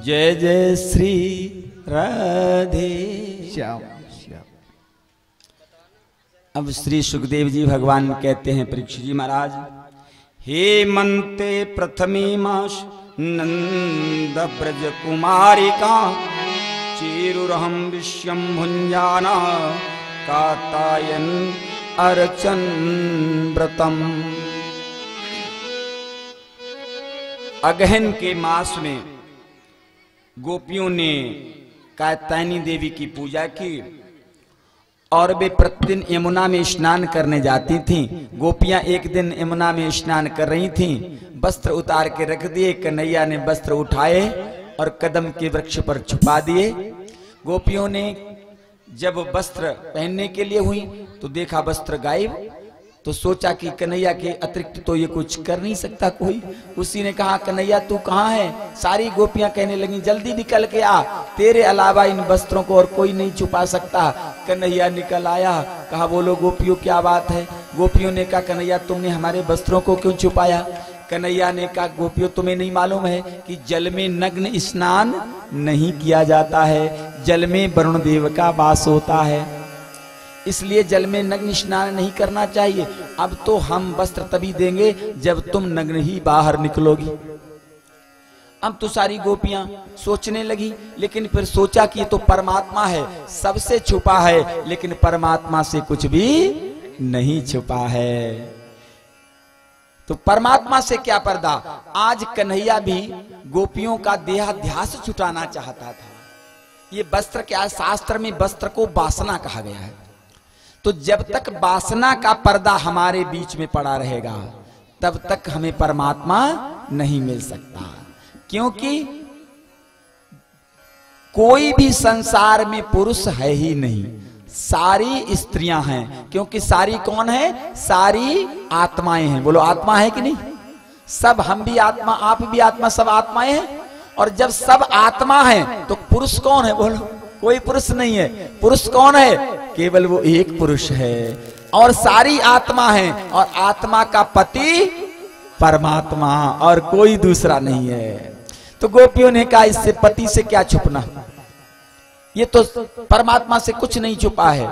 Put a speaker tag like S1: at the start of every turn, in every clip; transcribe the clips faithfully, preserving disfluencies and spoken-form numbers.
S1: जय जय श्री राधे श्याम। अब श्री सुखदेव जी भगवान कहते हैं परीक्षित जी महाराज, हे मनते प्रथमी मास नंद ब्रज कुमारिका चेरुरहम विश्वम भुंजाना कातायन अर्चन व्रतम। अगहन के मास में गोपियों ने कात्यायनी देवी की पूजा की और वे प्रतिदिन यमुना में स्नान करने जाती थीं। गोपियां एक दिन यमुना में स्नान कर रही थीं, वस्त्र उतार के रख दिए। कन्हैया ने वस्त्र उठाए और कदम के वृक्ष पर छुपा दिए। गोपियों ने जब वस्त्र पहनने के लिए हुई तो देखा वस्त्र गायब, तो सोचा कि कन्हैया के अतिरिक्त तो ये कुछ कर नहीं सकता कोई। उसी ने कहा, कन्हैया तू कहाँ है? सारी गोपियां कहने लगी, जल्दी निकल के आ, तेरे अलावा इन वस्त्रों को और कोई नहीं छुपा सकता। कन्हैया निकल आया, कहा बोलो गोपियों क्या बात है? गोपियों ने कहा, कन्हैया तुमने हमारे वस्त्रों को क्यों छुपाया? कन्हैया ने कहा, गोपियों तुम्हें नहीं मालूम है कि जल में नग्न स्नान नहीं किया जाता है, जल में वरुण देव का वास होता है, इसलिए जल में नग्न स्नान नहीं करना चाहिए। अब तो हम वस्त्र तभी देंगे जब तुम नग्न ही बाहर निकलोगी। अब तो सारी गोपियां सोचने लगी, लेकिन फिर सोचा कि ये तो परमात्मा है, सबसे छुपा है, लेकिन परमात्मा से कुछ भी नहीं छुपा है। तो परमात्मा से क्या पर्दा? आज कन्हैया भी गोपियों का देहाध्यास छुटाना चाहता था। ये वस्त्र क्या, शास्त्र में वस्त्र को वासना कहा गया है। तो जब तक वासना का पर्दा हमारे बीच में पड़ा रहेगा तब तक हमें परमात्मा नहीं मिल सकता, क्योंकि कोई भी संसार में पुरुष है ही नहीं, सारी स्त्रियां हैं। क्योंकि सारी कौन है? सारी आत्माएं हैं। बोलो आत्मा है कि नहीं? सब, हम भी आत्मा, आप भी आत्मा, सब आत्माएं हैं। और जब सब आत्मा हैं तो पुरुष कौन है? बोलो कोई पुरुष नहीं है। पुरुष कौन है? केवल वो एक पुरुष है। और सारी आत्मा है, और आत्मा का पति परमात्मा, और कोई दूसरा नहीं है। तो गोपियों ने कहा, इससे पति से क्या छुपना, ये तो परमात्मा से कुछ नहीं छुपा है।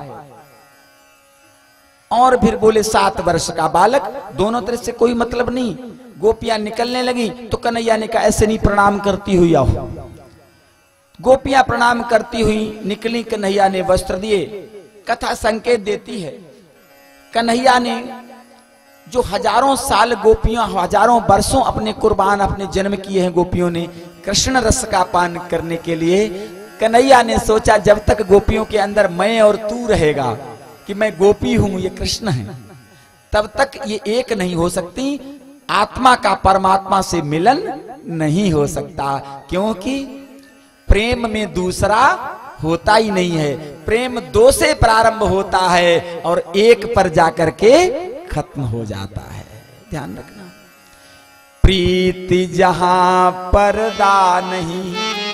S1: और फिर बोले, सात वर्ष का बालक, दोनों तरह से कोई मतलब नहीं। गोपियां निकलने लगी तो कन्हैया ने कहा, ऐसे नहीं, प्रणाम करती हुई आओ। गोपियां प्रणाम करती हुई निकली, कन्हैया ने वस्त्र दिए। कथा संकेत देती है, कन्हैया ने जो हजारों साल गोपियां, हजारों वर्षों अपने कुर्बान, अपने जन्म किए हैं गोपियों ने कृष्ण रस का पान करने के लिए, कन्हैया ने सोचा जब तक गोपियों के अंदर मैं और तू रहेगा कि मैं गोपी हूं, ये कृष्ण है, तब तक ये एक नहीं हो सकती। आत्मा का परमात्मा से मिलन नहीं हो सकता, क्योंकि प्रेम में दूसरा होता ही नहीं है। प्रेम दो से प्रारंभ होता है और एक पर जाकर के खत्म हो जाता है। ध्यान रखना, प्रीति जहां पर्दा नहीं,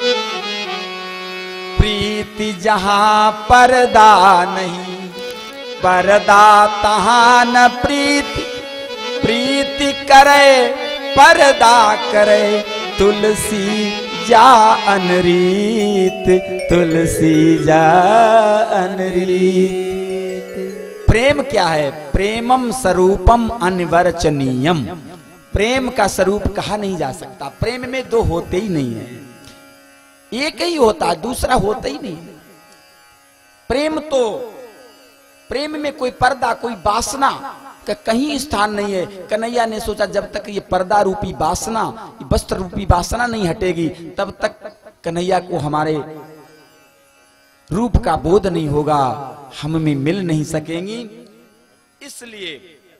S1: प्रीति जहां पर्दा नहीं, पर्दा तहां न प्रीति, प्रीति करे पर्दा करे, तुलसी जा अनरीत, तुलसी जा अनरीत। प्रेम क्या है? प्रेमम स्वरूपम अनिवर्चनीयम। प्रेम का स्वरूप कहा नहीं जा सकता। प्रेम में दो होते ही नहीं है, एक ही होता, दूसरा होता ही नहीं। प्रेम तो, प्रेम में कोई पर्दा, कोई वासना का कहीं स्थान नहीं है। कन्हैया ने सोचा जब तक ये पर्दा रूपी वासना, वस्त्र रूपी वासना नहीं हटेगी, तब तक कन्हैया को हमारे रूप का बोध नहीं होगा, हम में मिल नहीं सकेंगी। इसलिए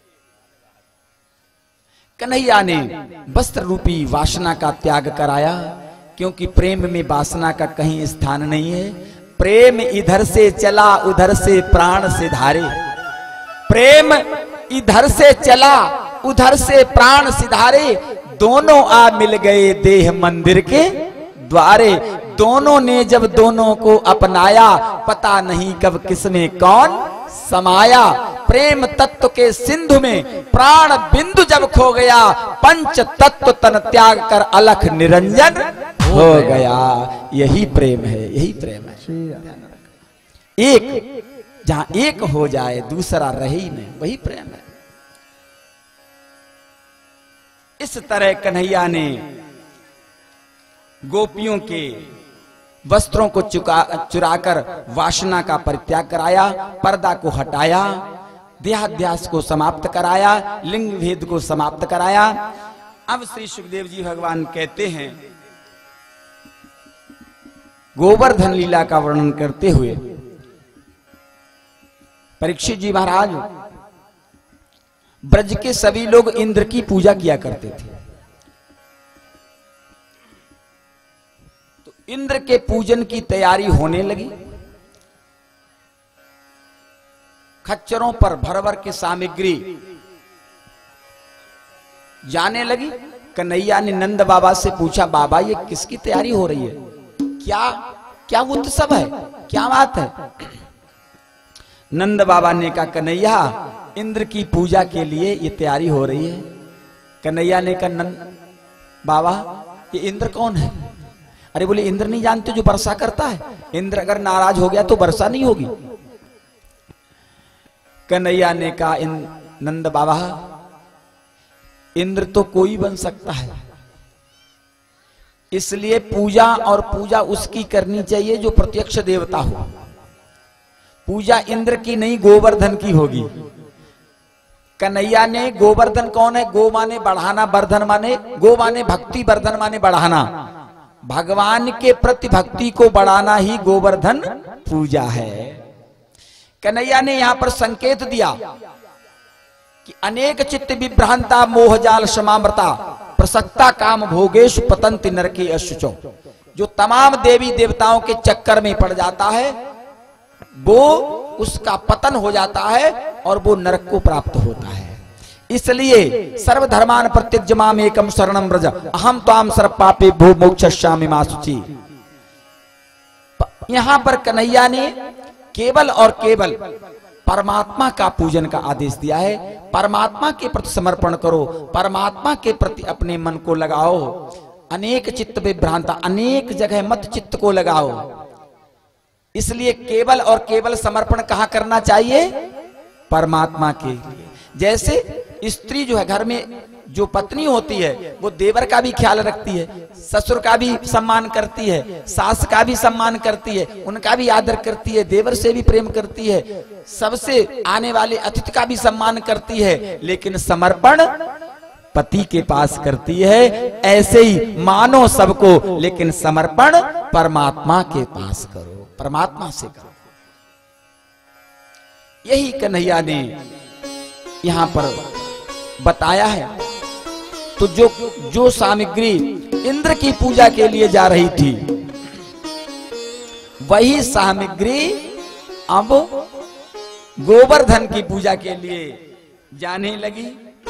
S1: कन्हैया ने वस्त्र रूपी वासना का त्याग कराया, क्योंकि प्रेम में वासना का कहीं स्थान नहीं है। प्रेम इधर से चला उधर से प्राण से धारे, प्रेम इधर से चला उधर से प्राण सिधारे, दोनों आ मिल गए देह मंदिर के द्वारे। दोनों ने जब दोनों को अपनाया, पता नहीं कब किसमें कौन समाया। प्रेम तत्व के सिंधु में प्राण बिंदु जब खो गया, पंच तत्व तन त्याग कर अलख निरंजन हो गया। यही प्रेम है, यही प्रेम है। एक जहां एक हो जाए दूसरा रहे ही नहीं, वही प्रेम है। इस तरह कन्हैया ने गोपियों के वस्त्रों को चुका चुराकर वासना का परित्याग कराया, पर्दा को हटाया, देहाध्यास को समाप्त कराया, लिंग भेद को समाप्त कराया। अब श्री सुखदेव जी भगवान कहते हैं, गोवर्धन लीला का वर्णन करते हुए, परीक्षित जी महाराज, ब्रज के सभी लोग इंद्र की पूजा किया करते थे। तो इंद्र के पूजन की तैयारी होने लगी। खच्चरों पर भर भर के सामग्री जाने लगी। कन्हैया ने नंद बाबा से पूछा, बाबा ये किसकी तैयारी हो रही है? क्या क्या उत्सव है? क्या बात है? नंद बाबा ने कहा, कन्हैया इंद्र की पूजा के लिए ये तैयारी हो रही है। कन्हैया ने कहा, नंद बाबा ये इंद्र कौन है? अरे बोले, इंद्र नहीं जानते जो वर्षा करता है? इंद्र अगर नाराज हो गया तो वर्षा नहीं होगी। कन्हैया ने कहा, नंद बाबा इंद्र तो कोई बन सकता है, इसलिए पूजा और पूजा उसकी करनी चाहिए जो प्रत्यक्ष देवता हो। पूजा इंद्र की नहीं, गोवर्धन की होगी। कन्हैया ने, गोवर्धन कौन है? गो माने बढ़ाना, वर्धन माने, गो माने भक्ति, वर्धन माने बढ़ाना। भगवान के प्रति भक्ति को बढ़ाना ही गोवर्धन पूजा है। कन्हैया ने यहां पर संकेत दिया कि अनेक चित्त विभ्रांता मोहजाल समामृता प्रसक्ता काम भोगेश पतंति नरके अशुचो। जो तमाम देवी देवताओं के चक्कर में पड़ जाता है वो उसका पतन हो जाता है और वो नरक को प्राप्त होता है। इसलिए सर्वधर्मान प्रत्यज्य माम एकम शरणम व्रज अहम त्वाम सर्व पापे भो मोक्षयिष्यामि मा शुचि। यहां पर कन्हैया ने केवल और केवल परमात्मा का पूजन का आदेश दिया है। परमात्मा के प्रति समर्पण करो, परमात्मा के प्रति अपने मन को लगाओ। अनेक चित्त विभ्रांता, अनेक जगह मत चित्त को लगाओ। इसलिए केवल और केवल समर्पण कहां करना चाहिए? परमात्मा के लिए। जैसे स्त्री जो है घर में जो पत्नी होती है वो देवर का भी ख्याल रखती है, ससुर का भी सम्मान करती है, सास का भी सम्मान करती है, उनका भी आदर करती है, देवर से भी प्रेम करती है, सबसे आने वाले अतिथि का भी सम्मान करती है, लेकिन समर्पण पति के पास करती है। ऐसे ही मानो सबको, लेकिन समर्पण परमात्मा के पास करो, परमात्मा से करो। यही कन्हैया ने यहां पर बताया है। तो जो जो सामग्री इंद्र की पूजा के लिए जा रही थी वही सामग्री अब गोवर्धन की पूजा के लिए जाने लगी।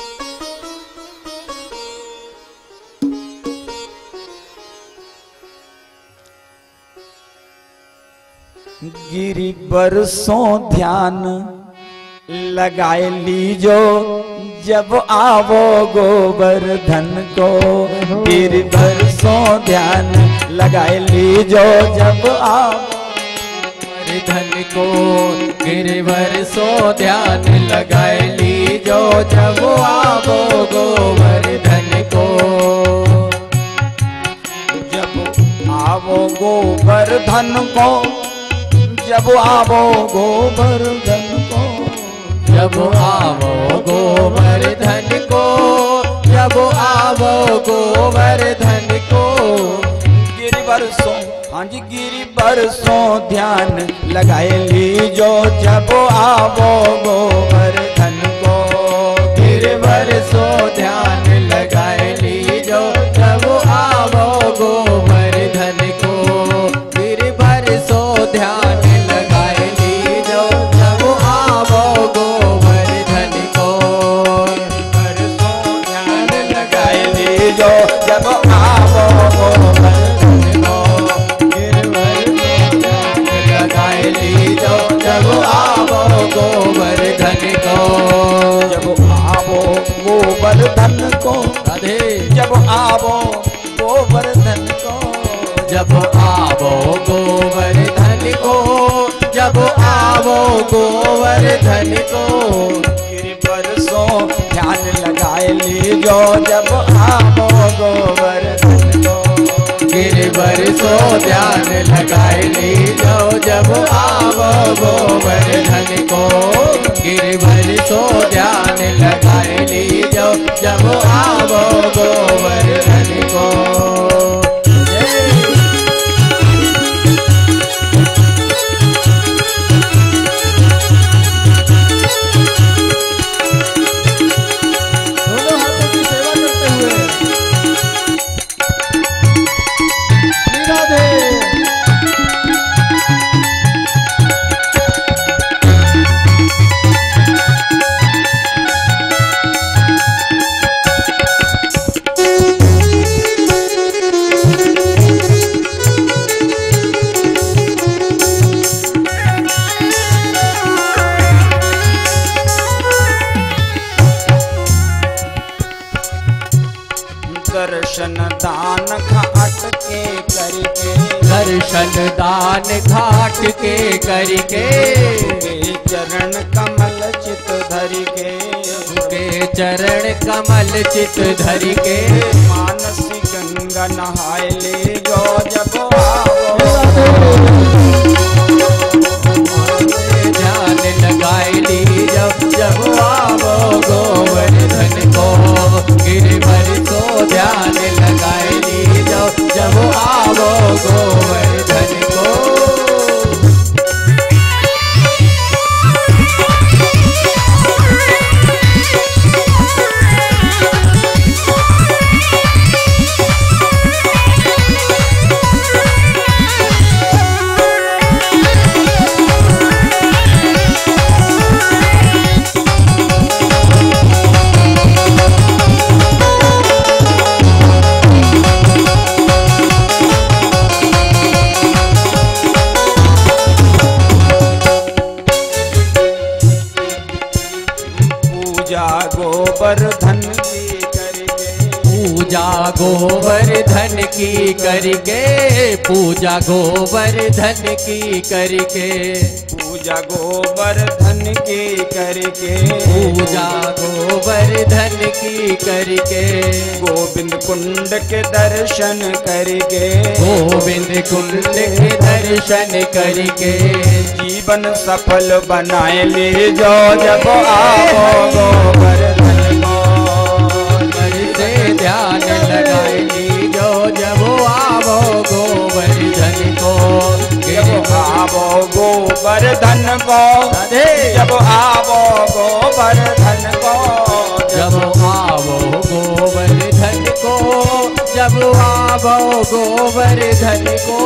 S1: गिरि बरसों ध्यान लगाए लीजो जब आवो गोवर्धन को। गिरि बरसों ध्यान लगाए लीजो जब आवो
S2: गोवर्धन को। गिरि बरसों ध्यान लगाए लीजो जब आवो गोवर्धन को।
S1: जब आवो गोवर्धन को, जब आवो गोवर्धन को,
S2: जब आवो गोवर्धन को, जब आवो गोवर्धन को।
S1: गिरि बरसों, हाँ जी, गिरि बरसों ध्यान लगाए लीजो जब आवो गोवर्धन को।
S2: गिरि बरसों ध्यान लगाए लीजो जब आवो गोवर्धन को। गिरि बरसों ध्यान लगाए लीजो जब आवो गोवर्धन को। बरसों ध्यान लगाए
S1: लीजो जब आवो गोवर्धन को।
S2: गिरि बरसों ध्यान लगाए लीजो जब आवो गोवर्धन को।
S1: जब आवो गोवर्धन को,
S2: राधे।
S1: जब आवो गोवर्धन को।
S2: जब आवो गोवर्धन को, जब आवो गोवर्धन को।
S1: गिरि बरसों ध्यान लगाए लीजो जब आवो गोवर्धन को।
S2: गिरि बरसों ध्यान लगाए लीजो जब आवो गोवर्धन को। गिरि बरसों ध्यान लगाए लीजो जब आवो गोवर्धन को।
S1: दर्शन दान घाट के करके,
S2: दर्शन दान घाट के करके।
S1: के चरण कमल चित धरि के,
S2: के चरण कमल चित धरि के।
S1: मानसी गंगा नहाए ले जो जब आवो।
S2: ध्यान लगाए ली जब जब आवो गोवर्धन को। गिरि बरसों ध्यान लगाए ली जब जब आवो गोवर्धन को।
S1: गोवर्धन की करके,
S2: पूजा गोवर्धन की करके। पूजा गोवर्धन की करके।
S1: पूजा गोवर्धन की करके।
S2: पूजा गोवर्धन की करके।
S1: गोविंद कुंड के दर्शन करके,
S2: गोविंद कुंड के दर्शन करके।
S1: जीवन सफल बनाए ले जो जब आवो गोवर्धन को।
S2: से ध्यान लगाए ली जो जब आवो गोवर्धन को।
S1: जब आवो गोवर्धन को, जब आवो गोवर्धन को।
S2: जब आवो गोवर्धन को, जब आवो गोवर्धन को।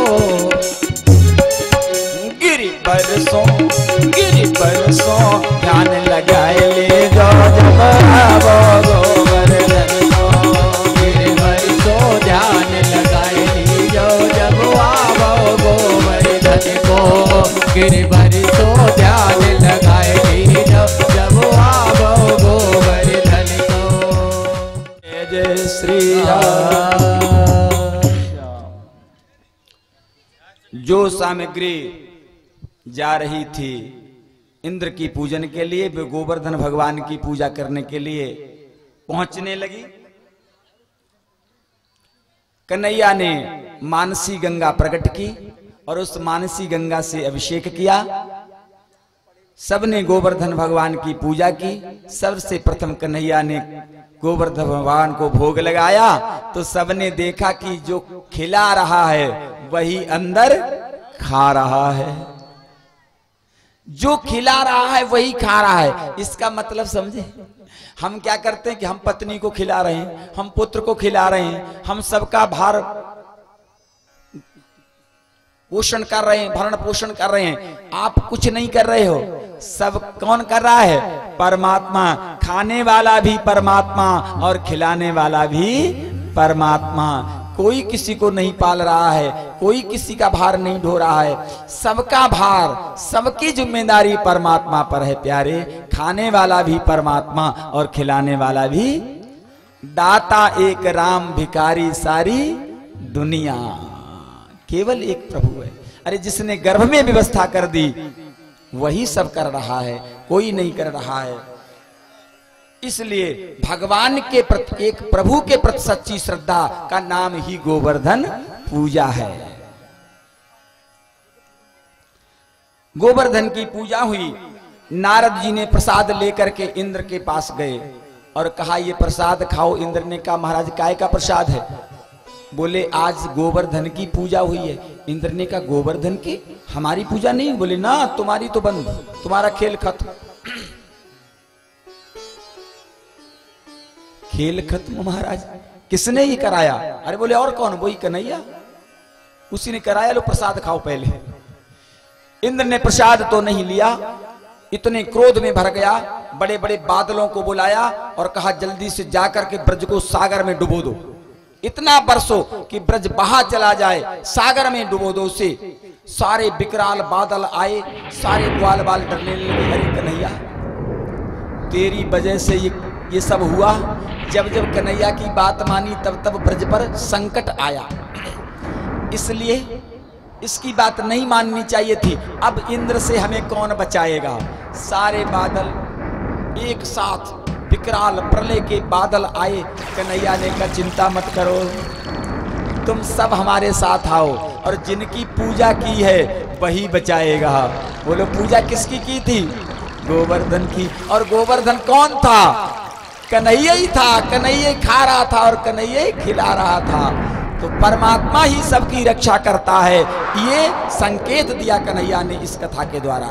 S1: गिरि बरसों, गिरि बरसों ध्यान लगाए ले जो जब आवो गोवर्धन को।
S2: गिरि बरसों ध्यान लगाए ली जो जब आवो गोवर्धन को। गिरि बरसों ध्यान लगाए ली जो जब आवो गोवर्धन को।
S1: जय जय श्री राम। जो सामग्री जा रही थी इंद्र की पूजन के लिए, वे गोवर्धन भगवान की पूजा करने के लिए पहुंचने लगी। कन्हैया ने मानसी गंगा प्रकट की और उस मानसी गंगा से अभिषेक किया। सबने गोवर्धन भगवान की पूजा की। सबसे प्रथम कन्हैया ने गोवर्धन भगवान को भोग लगाया तो सबने देखा कि जो खिला रहा है वही अंदर खा रहा है। जो खिला रहा है वही खा रहा है। इसका मतलब समझे? हम क्या करते हैं कि हम पत्नी को खिला रहे हैं, हम पुत्र को खिला रहे हैं, हम सबका भार पोषण कर रहे हैं, भरण पोषण कर रहे हैं। आप कुछ नहीं कर रहे हो, सब कौन कर रहा है? परमात्मा। खाने वाला भी परमात्मा और खिलाने वाला भी परमात्मा। कोई किसी को नहीं पाल रहा है, कोई किसी का भार नहीं ढो रहा है। सबका भार, सबकी जिम्मेदारी परमात्मा पर है प्यारे। खाने वाला भी परमात्मा और खिलाने वाला भी। दाता एक राम, भिखारी सारी दुनिया। केवल एक प्रभु है। अरे जिसने गर्भ में व्यवस्था कर दी वही सब कर रहा है, कोई नहीं कर रहा है। इसलिए भगवान के प्रति, एक प्रभु के प्रति सच्ची श्रद्धा का नाम ही गोवर्धन पूजा है। गोवर्धन की पूजा हुई। नारद जी ने प्रसाद लेकर के इंद्र के पास गए और कहा ये प्रसाद खाओ। इंद्र ने कहा महाराज काय का प्रसाद है? बोले आज गोवर्धन की पूजा हुई है। इंद्र ने कहा गोवर्धन की? हमारी पूजा नहीं? बोले ना, तुम्हारी तो बंद, तुम्हारा खेल खत्म। खेल खत्म महाराज? किसने ये कराया? अरे बोले और कौन? वही कन्हैया, उसी ने कराया। लो प्रसाद खाओ पहले। इंद्र ने प्रसाद तो नहीं लिया, इतने क्रोध में भर गया, बड़े बड़े बादलों को बुलाया और कहा जल्दी से जाकर के ब्रज को सागर में डुबो दो। इतना बरसो कि ब्रज बहा चला जाए, सागर में डुबो दो उसे। सारे विकराल बादल आए, सारे ग्वाल बाल डरने लगे। अरे कन्हैया तेरी वजह से ये ये सब हुआ। जब जब कन्हैया की बात मानी तब तब ब्रज पर संकट आया, इसलिए इसकी बात नहीं माननी चाहिए थी। अब इंद्र से हमें कौन बचाएगा? सारे बादल एक साथ विकराल प्रलय के बादल आए। कन्हैया ने कहा चिंता मत करो, तुम सब हमारे साथ आओ और जिनकी पूजा की है वही बचाएगा। बोलो पूजा किसकी की थी? गोवर्धन की। और गोवर्धन कौन था? कन्हैया ही था। कन्हैया खा रहा था और कन्हैया खिला रहा था। तो परमात्मा ही सबकी रक्षा करता है, ये संकेत दिया कन्हैया ने इस कथा के द्वारा।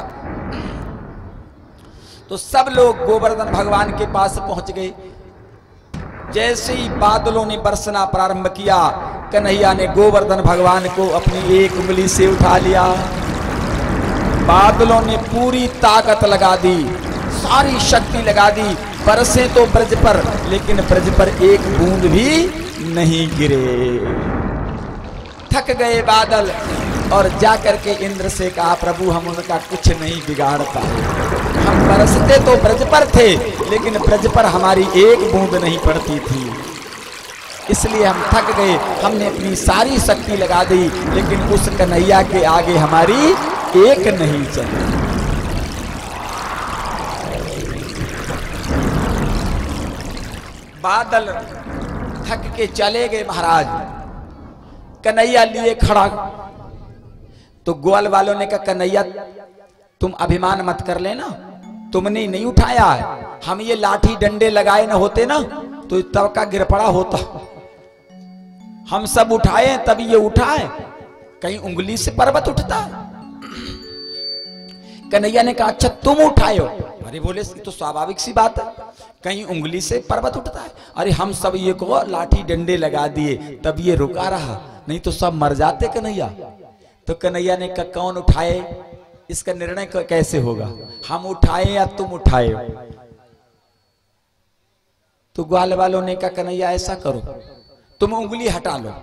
S1: तो सब लोग गोवर्धन भगवान के पास पहुंच गए। जैसे ही बादलों ने बरसना प्रारंभ किया, कन्हैया ने गोवर्धन भगवान को अपनी एक उंगली से उठा लिया। बादलों ने पूरी ताकत लगा दी, सारी शक्ति लगा दी। बरसे तो ब्रज पर, लेकिन ब्रज पर एक बूंद भी नहीं गिरे। थक गए बादल और जाकर के इंद्र से कहा प्रभु हम उनका कुछ नहीं बिगाड़ पाए। हम बरसते तो ब्रज पर थे, लेकिन ब्रज पर हमारी एक बूंद नहीं पड़ती थी, इसलिए हम थक गए। हमने अपनी सारी शक्ति लगा दी, लेकिन उस कन्हैया के आगे हमारी एक नहीं चली। बादल थक के चले गए महाराज। कन्हैया लिए खड़ा तो ग्वाल वालों ने कहा कन्हैया तुम अभिमान मत कर लेना, तुमने नहीं उठाया है। हम ये लाठी डंडे लगाए ना होते ना तो तब का गिर पड़ा होता। हम सब उठाए तभी ये उठाए, कहीं उंगली से पर्वत उठता है। कन्हैया ने कहा अच्छा तुम उठाए हो? अरे बोले तो स्वाभाविक सी बात है, कहीं उंगली से पर्वत उठता है। अरे हम सब ये को लाठी डंडे लगा दिए तब ये रुका रहा, नहीं तो सब मर जाते कन्हैया। तो कन्हैया ने कहा कौन उठाए इसका निर्णय कैसे होगा, हम उठाए या तुम उठाए? तो ग्वाल वालों ने कहा कन्हैया ऐसा करो तुम उंगली हटा लो।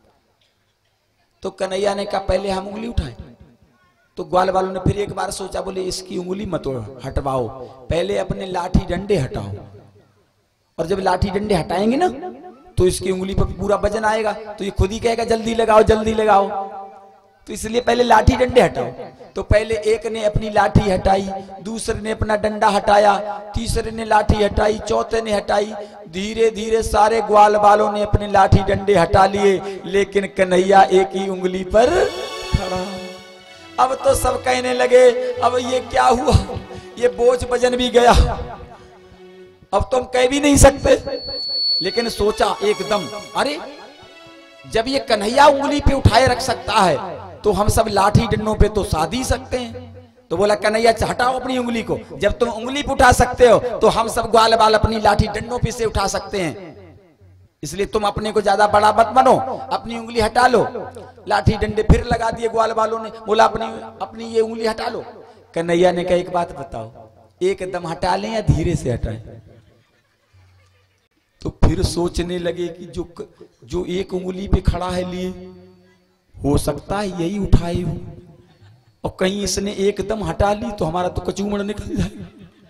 S1: तो कन्हैया ने कहा पहले हम उंगली उठाएं। तो ग्वाल वालों ने फिर एक बार सोचा, बोले इसकी उंगली मत हटवाओ, पहले अपने लाठी डंडे हटाओ, और जब लाठी डंडे हटाएंगे ना तो इसकी उंगली पर पूरा वजन आएगा, तो ये खुद ही कहेगा जल्दी लगाओ जल्दी लगाओ। तो इसलिए पहले लाठी डंडे हटाओ। तो पहले एक ने अपनी लाठी हटाई, दूसरे ने अपना डंडा हटाया, तीसरे ने लाठी हटाई, चौथे ने हटाई। धीरे धीरे सारे ग्वाल वालों ने अपने लाठी डंडे हटा लिए, लेकिन कन्हैया एक ही उंगली पर खड़ा। अब तो सब कहने लगे अब ये क्या हुआ, ये बोझ वजन भी गया, अब तो हम कह भी नहीं सकते। लेकिन सोचा एकदम, अरे जब ये कन्हैया उंगली पे उठाए रख सकता है तो हम सब लाठी डंडों पे तो साध ही सकते हैं। तो बोला कन्हैया हटाओ अपनी उंगली को, जब तुम उंगली पे उठा सकते हो तो हम सब ग्वाल बाल अपनी लाठी डंडों पे से उठा सकते हैं, इसलिए तुम अपने को ज्यादा बड़ा मत बनो, अपनी उंगली हटा लो। लाठी डंडे फिर लगा दिए ग्वाल वालों ने, बोला अपनी अपनी ये उंगली हटा लो। कन्हैया ने कहा एक बात बताओ, एकदम हटा लें या धीरे से हटाएं? तो फिर सोचने लगे कि जो जो एक उंगली पे खड़ा है लिए हो सकता है यही उठाए हो, और कहीं इसने एकदम हटा ली तो हमारा तो कचूमड़ निकल जाएगा।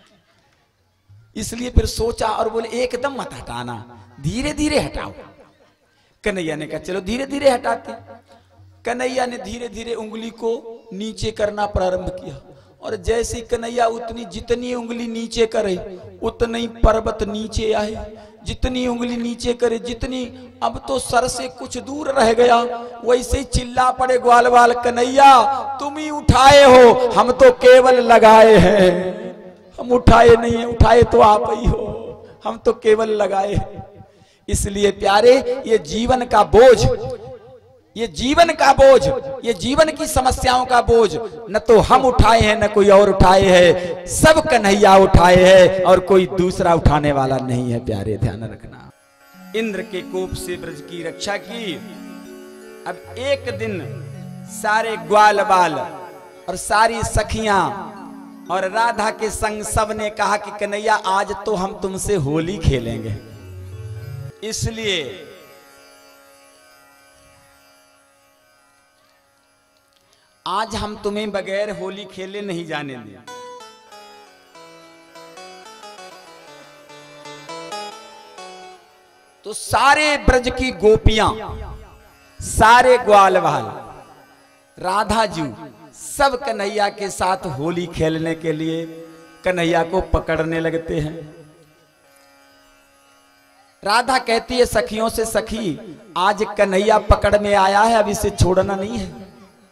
S1: इसलिए फिर सोचा और बोले एकदम मत हटाना, धीरे धीरे हटाओ। कन्हैया ने कहा चलो धीरे धीरे हटाते। कन्हैया ने धीरे धीरे उंगली को नीचे करना प्रारंभ किया और जैसे कन्हैया उतनी जितनी उंगली नीचे करे उतनी पर्वत नीचे आए, जितनी उंगली नीचे करे जितनी, अब तो सर से कुछ दूर रह गया। वैसे ही चिल्ला पड़े ग्वाल वाल, कन्हैया तुम ही उठाए हो, हम तो केवल लगाए हैं, हम उठाए नहीं है, उठाए तो आप ही हो, हम तो केवल लगाए हैं। इसलिए प्यारे ये जीवन का बोझ, ये जीवन का बोझ, ये जीवन की समस्याओं का बोझ न तो हम उठाए हैं न कोई और उठाए है, सब कन्हैया उठाए हैं और कोई दूसरा उठाने वाला नहीं है। प्यारे ध्यान रखना, इंद्र के कोप से ब्रज की रक्षा की। अब एक दिन सारे ग्वाल बाल और सारी सखियां और राधा के संग सब ने कहा कि कन्हैया आज तो हम तुमसे होली खेलेंगे, इसलिए आज हम तुम्हें बगैर होली खेले नहीं जाने दें। तो सारे ब्रज की गोपियां, सारे ग्वालवाल, राधा जी सब कन्हैया के साथ होली खेलने के लिए कन्हैया को पकड़ने लगते हैं। राधा कहती है सखियों से, सखी आज कन्हैया पकड़ में आया है, अब इसे छोड़ना नहीं है।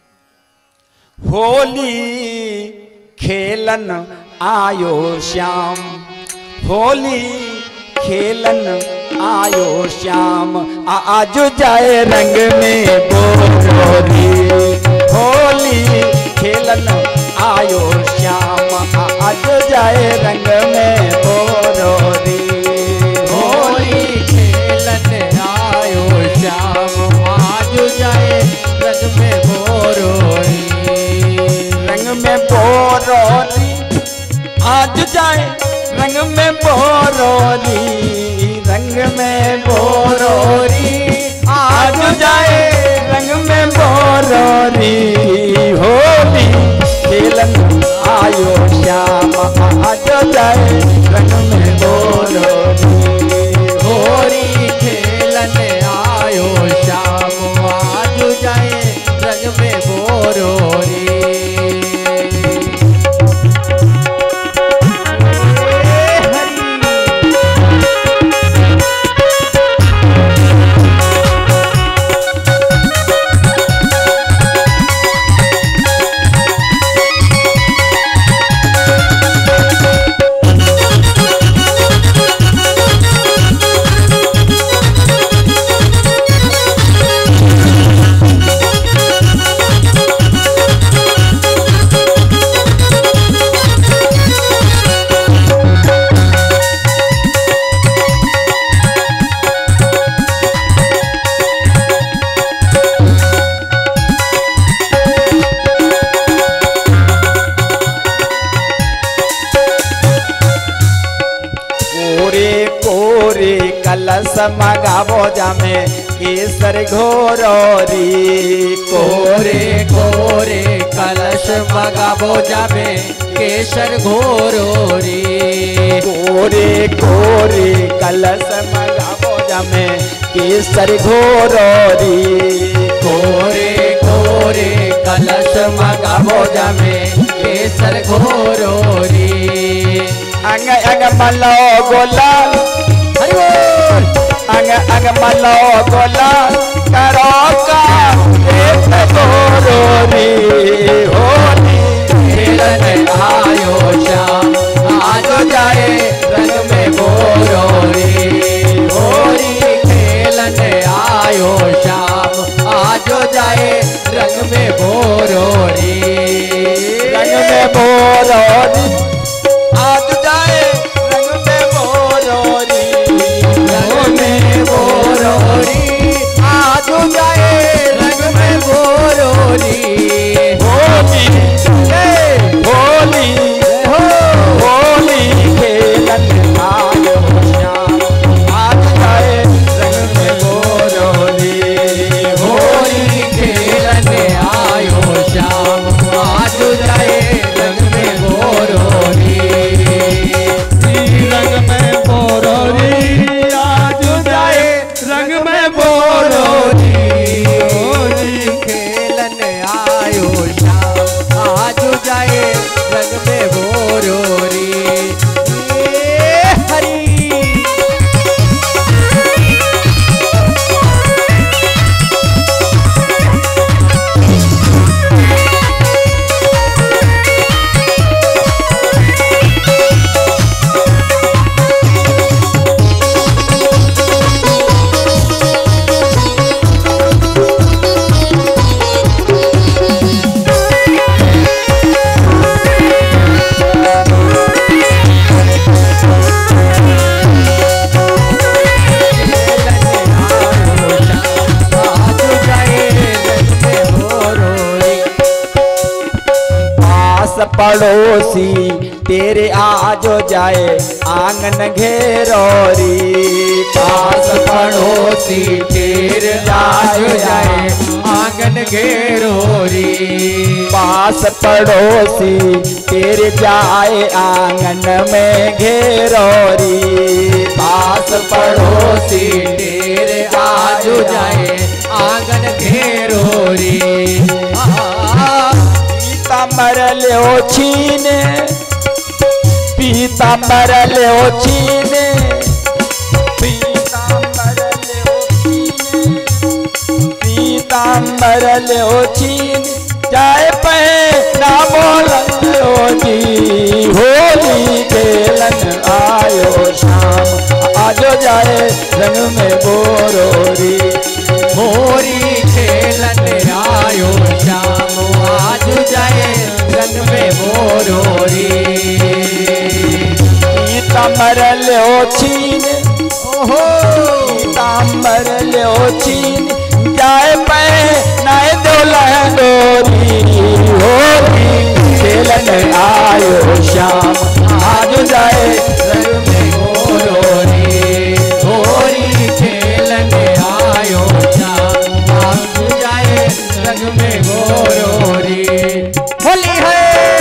S1: होली खेलन आयो श्याम, होली खेलन आयो श्याम, आज जाए रंग में बोरी, होली खेलन आयो श्याम, आज जाए रंग में बोरी,
S2: होली खेलन आयो श्याम, आज जाए रंग में बोरोरी,
S1: रंग में बोरोरी आज जाए रंग में बोरोरी, रंग में बोरोरी आज जाए रंग में बोरोरी, होली खेलन आयो श्याम, आज जाए रंग में बोरोरी,
S2: होली खेलन आयो श्याम, आज जाए रंग में बोरोरी।
S1: कलश मगावो जामे केसर घोरोरी,
S2: कोरे कोरे कलश मगावो जामे केसर घोरोरी,
S1: कोरे कोरे कलश मगावो जामे केसर घोरोरी,
S2: कोरे कोरे कलश मगावो जामे केसर घोरोरी,
S1: अंग अंग मलो गोला अंग अंग मलो गोला करो का एक गोरोरी, होली
S2: खेलन आयो श्याम, आज जाए रंग में बोरोरी, होली खेलन आयो श्याम, आज जाए रंग में बोरोरी,
S1: रंग में बोरोरी आज जाए रंग में बोरोरी,
S2: रंग में बोरोरी आज जाए रंग में बोरोरी,
S1: होली होली हो होली खेलन आयो श्याम, आज जाए रंग में बोरोरी,
S2: होली खेलन आयो श्याम, आज जाए रंग में बोरोरी,
S1: रंग में बोरोरी आज जाए रंग में बोरोरी,
S2: होली खेलन
S1: पड़ोसी तेरे आज जाए आंगन घेरोरी।
S2: पास पड़ोसी तेरे आज जाए आंगन घेरोरी।
S1: पास पड़ोसी तेरे जाए आंगन में घेरोरी।
S2: पास पड़ोसी तेरे आज जाए आंगन घेरोरी।
S1: पीताम्बर लो छीने पीताम्बर लो छीने पीताम्बर लो छीने पीताम्बर लो छीने जाए पे ना बोलो जी। होली खेलन आयो शाम आजो जाए रंग में बोरोरी।
S2: होली खेलन आयो शाम आज जाए रंग में बोरोरी।
S1: पीताम्बर लो छीने
S2: ओहो
S1: पीताम्बर लो छीने जाए पे नाय दोलंगोरी। होली खेलन आयो शाम आज जाए रंग में
S2: बोरोरी। होली खेलन आयो शाम आज जाए रंग में बोरोरी। होली है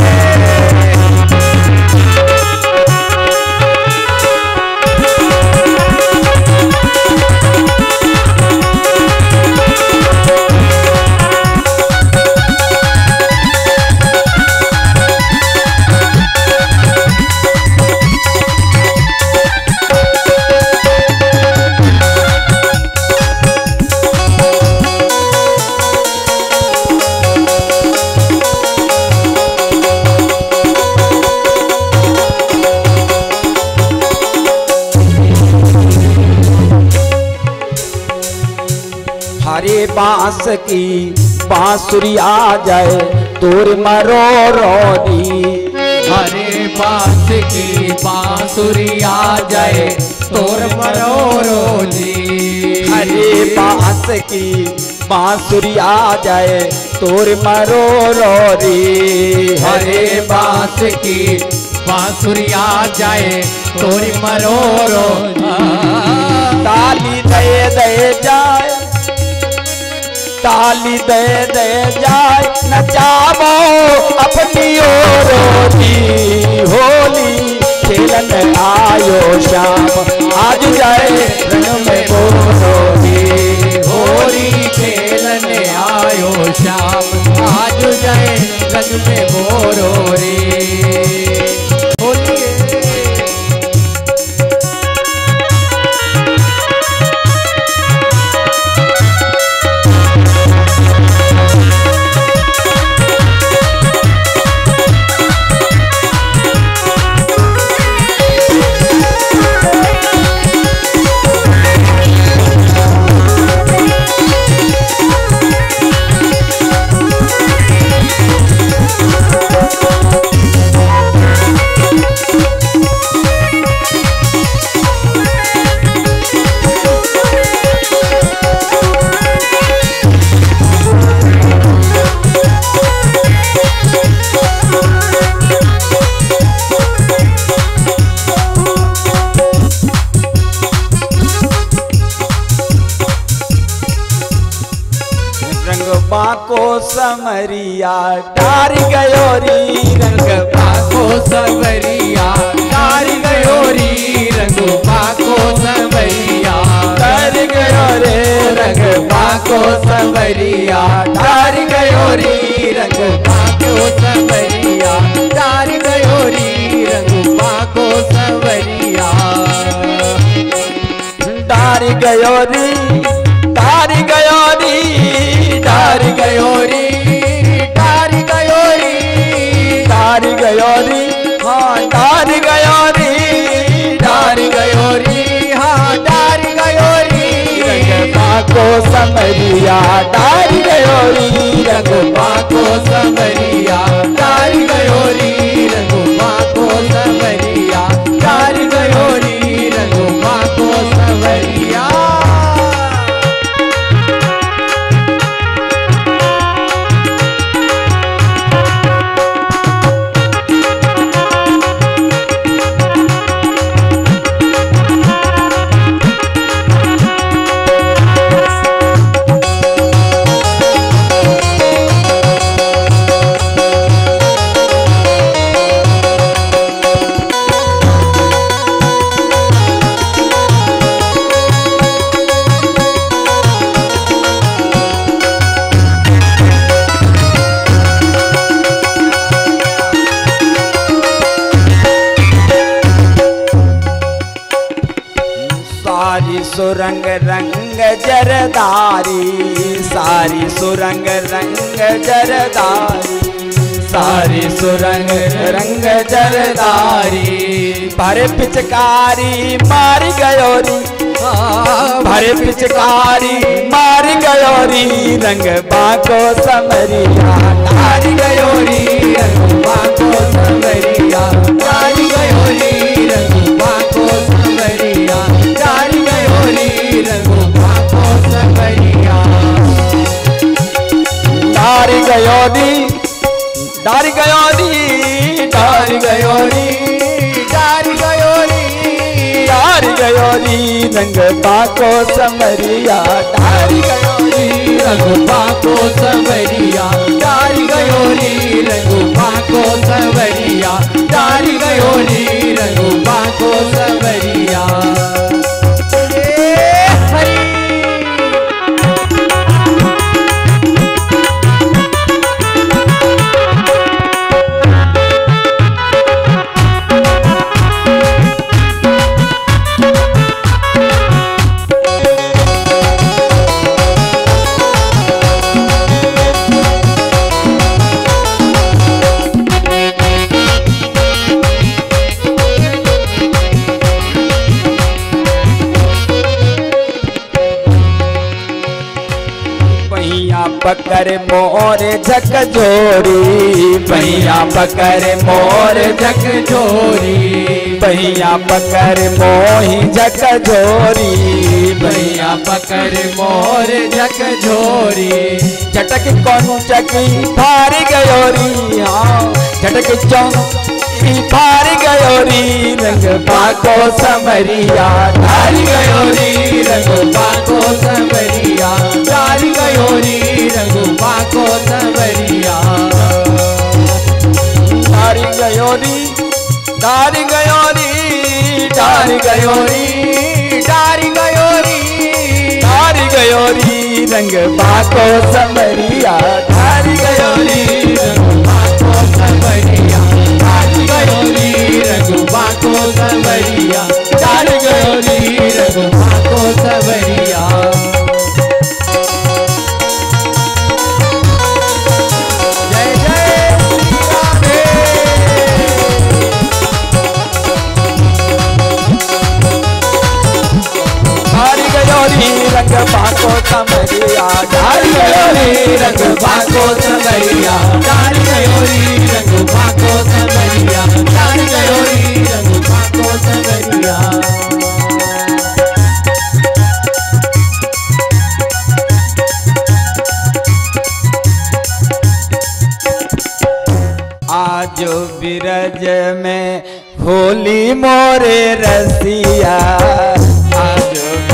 S1: हरे बांस की बांसुरी आ जाए तोर मरो रोदी।
S2: हरे बांस की बांसुरी आ जाए तोर मरोरोली।
S1: हरे बांस की बांसुरी आ जाए तोर मरो रोदी।
S2: हरे बांस की बांसुरी आ जाए तोरी मरोरो।
S1: ताली दे दे जाए ताली दे दे जाए नचावो अपनी ओरोदी। होली खेलन आयो शाम आज जाए रंग में बोरोरी।
S2: होली खेलन आयो शाम आज जाए रंग में बोरोरी। होली
S1: बाको समरिया डार गयोरी।
S2: रंग पाको सवरिया डार गयोरी। रंग पाको सवरिया
S1: डार गयो रे
S2: रंग पाको सवरिया डार गयोरी। रंग पाको सवरिया डार गयोरी। रंग पाको सवरिया
S1: डार गयोरी डार गयोरी
S2: डार गयोरी डार गयोरी
S1: डार गयोरी हाँ डार गयोरी
S2: डार गयोरी हाँ डार गयोरी। रंग
S1: बाको समरिया डार गयोरी।
S2: रंग पाको सवरिया डार गयोरी। रंग पाको सवरिया डार गयोरी। रंग पाको सवरिया
S1: सुरंग रंग जरदारी, सारी सुरंग रंग जरदारी, सारी सुरंग रंग जरदारी। भरे पिचकारी मार गयोरी, भरे पिचकारी मार गयोरी, रंग बाको समरिया डार गयोरी, रंग बाको समरिया डार गयोरी, रंग बाको समरिया डार गयोरी, रंग बाको समरिया डार गयोरी, डार गयोरी, डार गयोरी, डार गयोरी, डार गयोरी, रंग बाको समरिया डार गयोरी, रंग बाको समरिया डार गयोरी, रंग बाको समरिया डार गयोरी, रंग बाको समरिया। पकड़ मोर झकझोरी, भैया पकड़ मोर झकझोरी, भैया पकड़ मोही झकझोरी, भैया पकड़ मोर झकझोरी। झटक कौन चकी फार गयोरी, हाँ झटक चौकी फार गयोरी, रंग बाको समरिया डार गयोरी, रंग बाको समरिया डार गयोरी, रंग बाको समरिया डार गयोरी, डार गयोरी, डार गयोरी, डार गयोरी, डार गयोरी, रंग बाको समरिया डार गयोरी, रंग बाको समरिया डार गयोरी, रंग बाको समरिया डार गयोरी, रंग बाको समरिया। रंग बाको समरिया डार गयोरी, रंग बाको समरिया डार गयोरी, रंग बाको समरिया डार गयोरी, रंग बाको समरिया। आज बिरज में होली मोरे रसिया, आज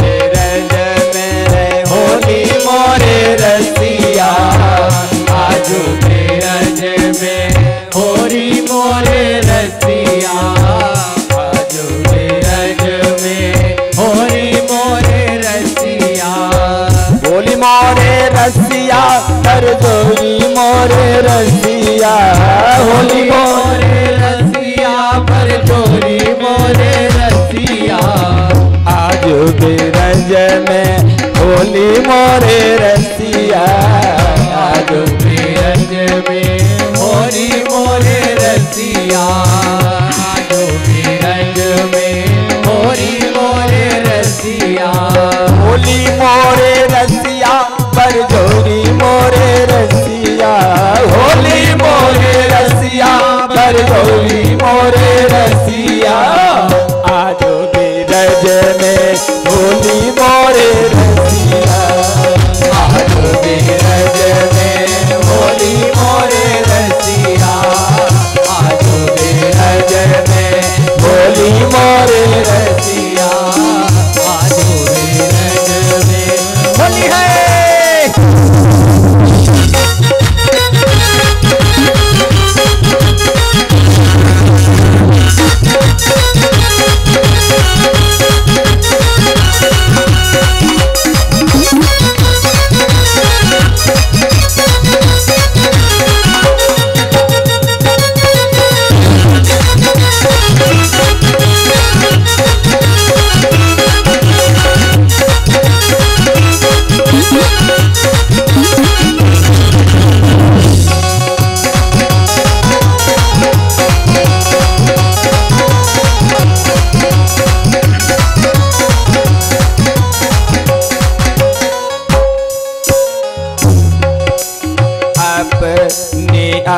S1: होली मोरे रसिया, आज बिरज में होली मोरे रसिया, आज बिरज में होली मोरे रसिया, होली मोरे रसिया कर जोरी मोरे रसिया, होली मोरे रसिया पर जोरी मोरे रसिया, आज बिरज में होली मोरे रसिया, आज बिरज में होली मोरे रसिया, आज बिरज में होली मोरे रसिया, होली मोरे रसिया पर जोरी मोरे रसिया, होली मोरे रसिया पर जोरी मोरे रसिया, आज बिरज में होली मोरे रसिया।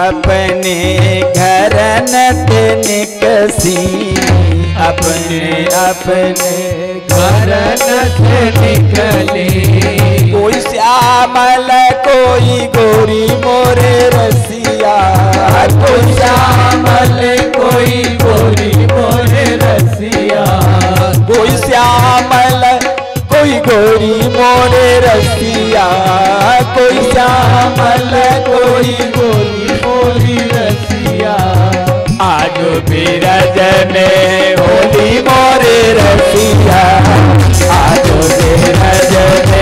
S1: अपने घर नते निकसी, अपने अपने
S2: घर नते निकली।
S1: कोई श्यामल कोई गोरी मोरे रसिया,
S2: कोई श्यामल कोई गोरी मोरे रसिया,
S1: कोई श्यामल कोई गोरी मोरे रसिया, कोई श्यामल कोई गोरी मोरी रसिया। आज बिरज में होली मोरे रसिया, आज बिरज में